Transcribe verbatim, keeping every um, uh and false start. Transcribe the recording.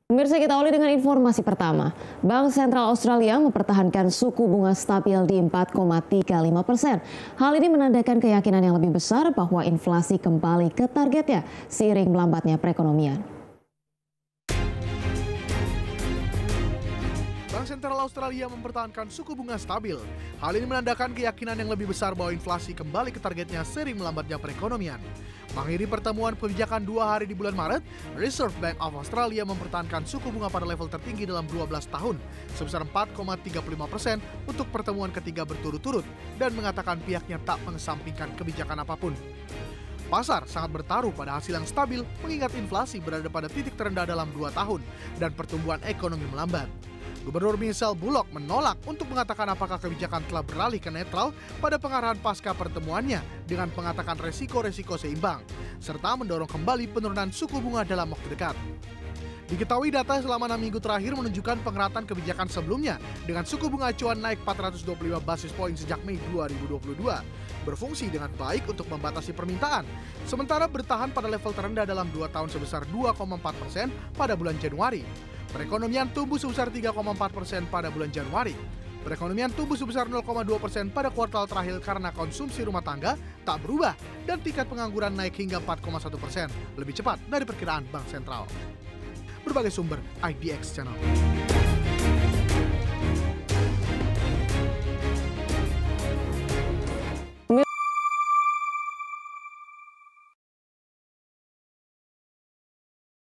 Pemirsa, kita awali dengan informasi pertama. Bank Sentral Australia mempertahankan suku bunga stabil di empat koma tiga lima persen. Hal ini menandakan keyakinan yang lebih besar bahwa inflasi kembali ke targetnya seiring melambatnya perekonomian. Bank Sentral Australia mempertahankan suku bunga stabil. Hal ini menandakan keyakinan yang lebih besar bahwa inflasi kembali ke targetnya seiring melambatnya perekonomian. Mengakhiri pertemuan kebijakan dua hari di bulan Maret, Reserve Bank of Australia mempertahankan suku bunga pada level tertinggi dalam dua belas tahun, sebesar empat koma tiga lima persen untuk pertemuan ketiga berturut-turut, dan mengatakan pihaknya tak mengesampingkan kebijakan apapun. Pasar sangat bertaruh pada hasil yang stabil, mengingat inflasi berada pada titik terendah dalam dua tahun, dan pertumbuhan ekonomi melambat. Gubernur Michelle Bullock menolak untuk mengatakan apakah kebijakan telah beralih ke netral pada pengarahan pasca pertemuannya dengan mengatakan resiko-resiko seimbang, serta mendorong kembali penurunan suku bunga dalam waktu dekat. Diketahui data selama enam minggu terakhir menunjukkan pengeratan kebijakan sebelumnya dengan suku bunga acuan naik empat ratus dua puluh lima basis poin sejak Mei dua ribu dua puluh dua, berfungsi dengan baik untuk membatasi permintaan, sementara bertahan pada level terendah dalam dua tahun sebesar dua koma empat persen pada bulan Januari. Perekonomian tumbuh sebesar tiga koma empat persen pada bulan Januari. Perekonomian tumbuh sebesar nol koma dua persen pada kuartal terakhir karena konsumsi rumah tangga tak berubah dan tingkat pengangguran naik hingga empat koma satu persen, lebih cepat dari perkiraan Bank Sentral. Berbagai sumber I D X Channel.